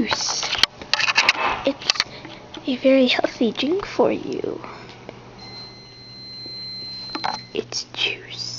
juice. It's a very healthy drink for you. It's juice.